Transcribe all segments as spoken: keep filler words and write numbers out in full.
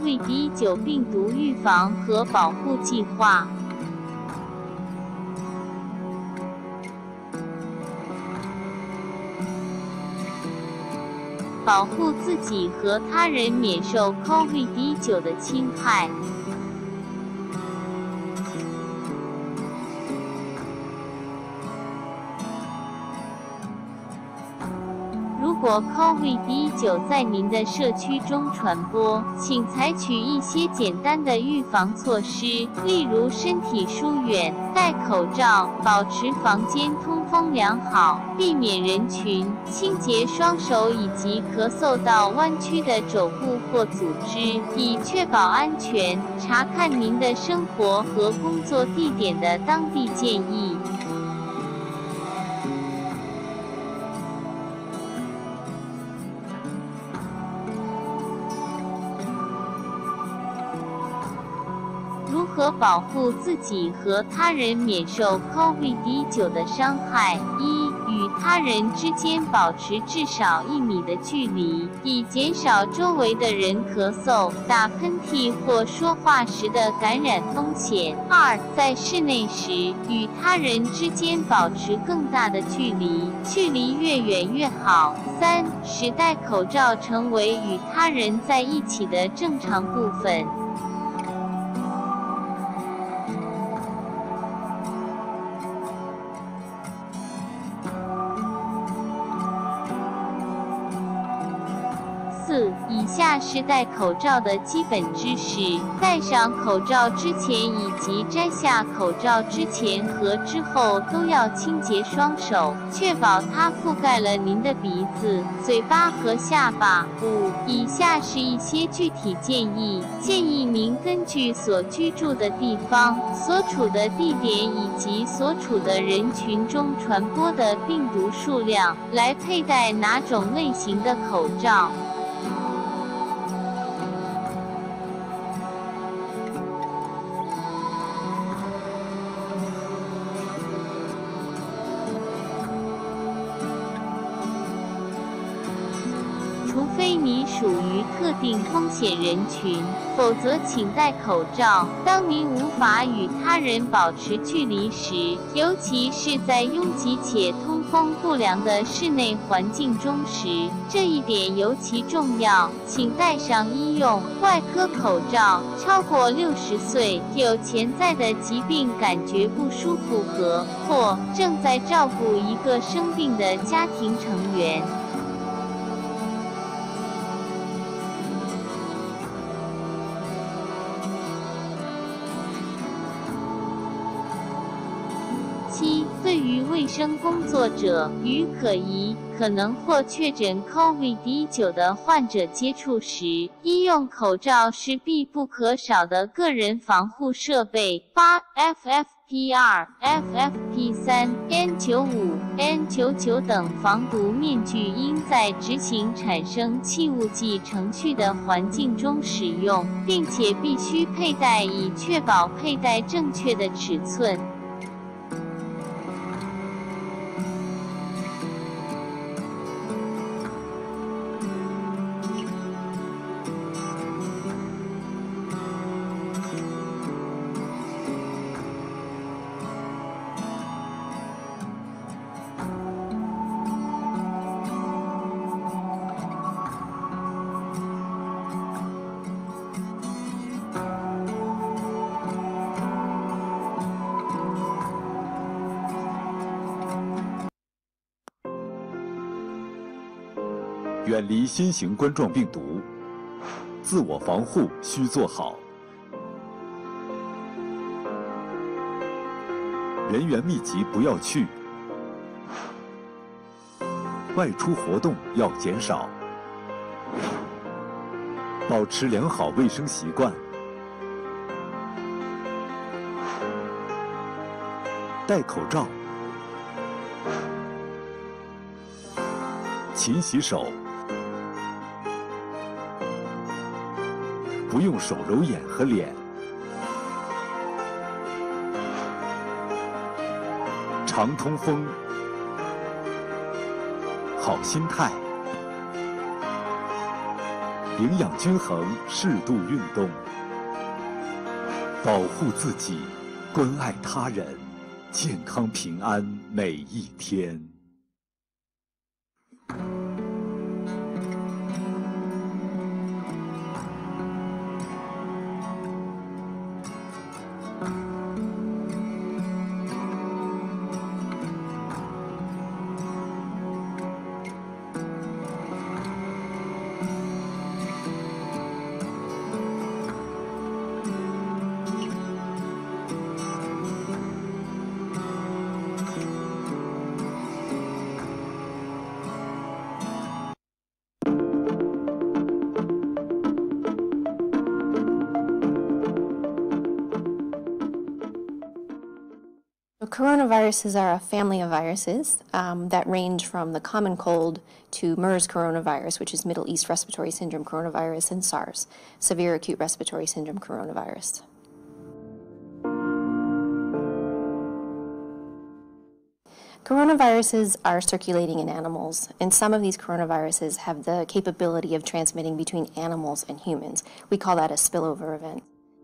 COVID 十九 病毒预防和保护计划。保护自己和他人免受 COVID 十九 的侵害。如果 COVID 十九 在您的社区中传播，请采取一些简单的预防措施，例如身体疏远、戴口罩、保持房间通风良好、避免人群、清洁双手以及咳嗽到弯曲的肘部或组织，以确保安全。查看您的生活和工作地点的当地建议。如何保护自己和他人免受 COVID 十九 的伤害？一、与他人之间保持至少一米的距离，以减少周围的人咳嗽、打喷嚏或说话时的感染风险。二、在室内时，与他人之间保持更大的距离，距离越远越好。三、使戴口罩成为与他人在一起的正常部分。四、以下是戴口罩的基本知识：戴上口罩之前以及摘下口罩之前和之后都要清洁双手，确保它覆盖了您的鼻子、嘴巴和下巴。五、以下是一些具体建议，建议您根据所居住的地方、所处的地点以及所处的人群中传播的病毒数量，来佩戴哪种类型的口罩。除非你属于特定风险人群，否则请戴口罩。当您无法与他人保持距离时，尤其是在拥挤且通风不良的室内环境中时，这一点尤其重要。请戴上医用外科口罩。超过六十岁、有潜在的疾病、感觉不舒服和或正在照顾一个生病的家庭成员。七、对于卫生工作者，与可疑、可能或确诊 COVID 十九 的患者接触时，医用口罩是必不可少的个人防护设备。八、F F P 二、F F P 三、N 九十五、N 九十九 等防毒面具应在执行产生气雾剂程序的环境中使用，并且必须佩戴以确保佩戴正确的尺寸。 远离新型冠状病毒，自我防护需做好。人员密集不要去，外出活动要减少，保持良好卫生习惯，戴口罩，勤洗手。不用手揉眼和脸，常通风，好心态， 营养均衡，适度运动，保护自己，关爱他人，健康平安每一天。 Coronaviruses are a family of viruses um, that range from the common cold to MERS coronavirus, which is Middle East Respiratory Syndrome coronavirus, and SARS, Severe Acute Respiratory Syndrome coronavirus. Coronaviruses are circulating in animals, and some of these coronaviruses have the capability of transmitting between animals and humans. We call that a spillover event.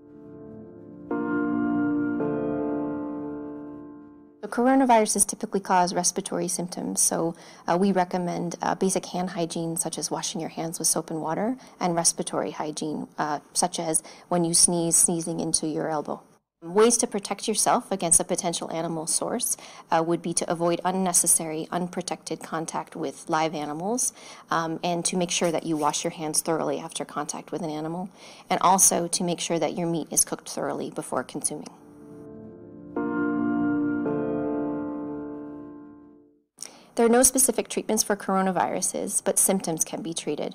So coronaviruses typically cause respiratory symptoms, so uh, we recommend uh, basic hand hygiene, such as washing your hands with soap and water, and respiratory hygiene, uh, such as when you sneeze, sneezing into your elbow. Ways to protect yourself against a potential animal source uh, would be to avoid unnecessary, unprotected contact with live animals, um, and to make sure that you wash your hands thoroughly after contact with an animal, and also to make sure that your meat is cooked thoroughly before consuming. There are no specific treatments for coronaviruses, but symptoms can be treated.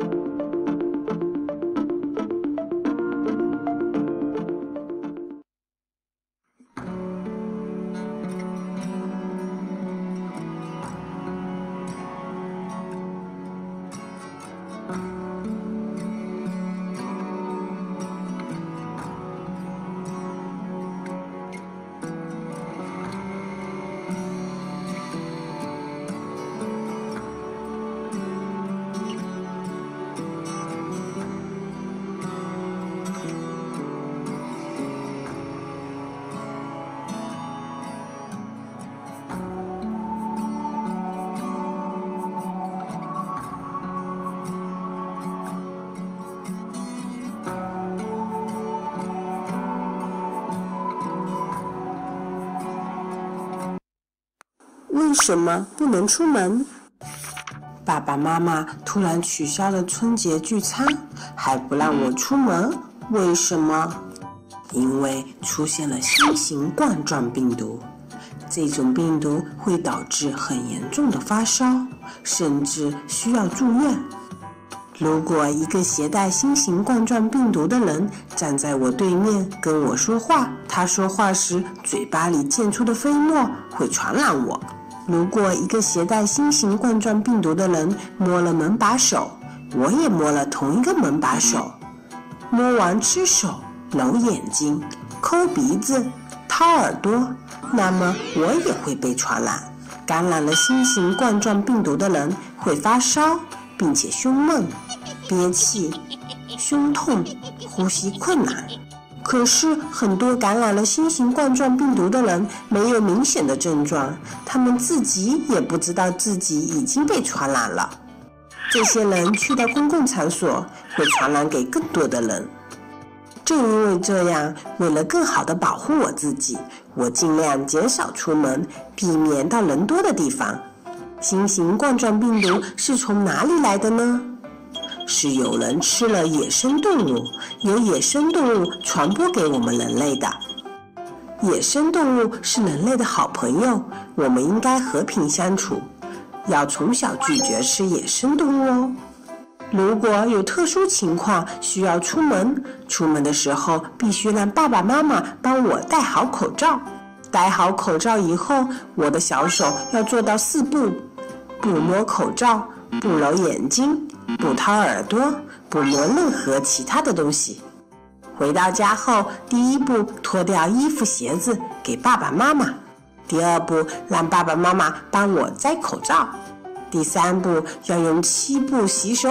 为什么不能出门？爸爸妈妈突然取消了春节聚餐，还不让我出门，为什么？因为出现了新型冠状病毒，这种病毒会导致很严重的发烧，甚至需要住院。如果一个携带新型冠状病毒的人站在我对面跟我说话，他说话时嘴巴里溅出的飞沫会传染我。如果一个携带新型冠状病毒的人摸了门把手，我也摸了同一个门把手，摸完吃手、揉眼睛、抠鼻子、掏耳朵，那么我也会被传染。感染了新型冠状病毒的人会发烧，并且胸闷、憋气、胸痛、呼吸困难。可是很多感染了新型冠状病毒的人没有明显的症状，他们自己也不知道自己已经被传染了。这些人去到公共场所会传染给更多的人。正因为这样，为了更好地保护我自己，我尽量减少出门，避免到人多的地方。新型冠状病毒是从哪里来的呢？是有人吃了野生动物，由野生动物传播给我们人类的。野生动物是人类的好朋友，我们应该和平相处，要从小拒绝吃野生动物哦。如果有特殊情况需要出门，出门的时候必须让爸爸妈妈帮我戴好口罩。戴好口罩以后，我的小手要做到四步：不摸口罩，不揉眼睛，不掏耳朵，不摸任何其他的东西。回到家后，第一步脱掉衣服鞋子给爸爸妈妈，第二步让爸爸妈妈帮我摘口罩，第三步要用七步洗手法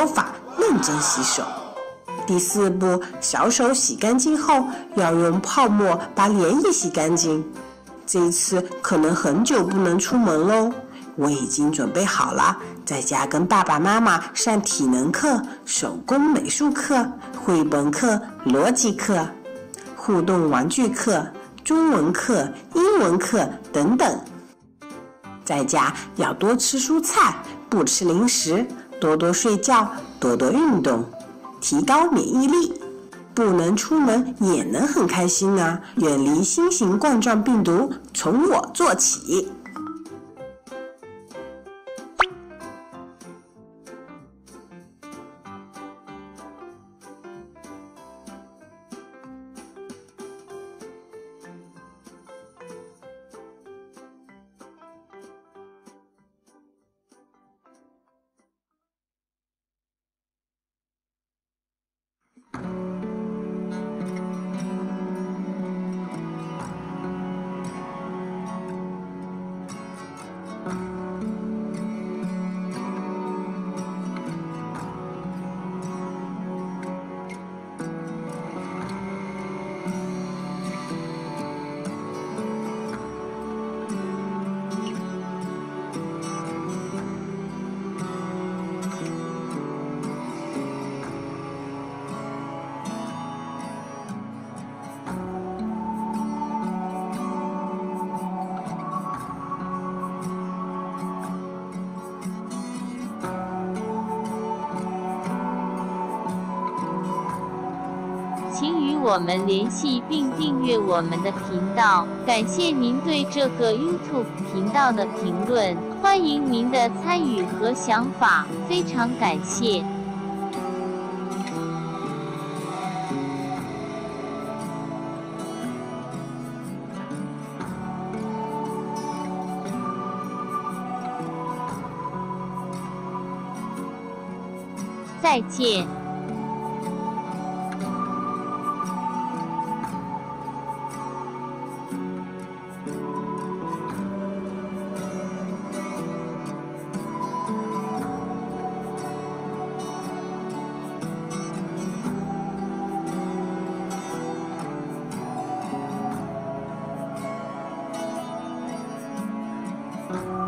认真洗手。第四步，小手洗干净后，要用泡沫把脸也洗干净。这一次可能很久不能出门喽，我已经准备好了，在家跟爸爸妈妈上体能课、手工美术课、绘本课、逻辑课、互动玩具课、中文课、英文课等等。在家要多吃蔬菜，不吃零食，多多睡觉，多多运动，提高免疫力。不能出门也能很开心啊！远离新型冠状病毒，从我做起。 请与我们联系并订阅我们的频道，感谢您对这个 YouTube 频道的评论，欢迎您的参与和想法，非常感谢。再见。 Thank you.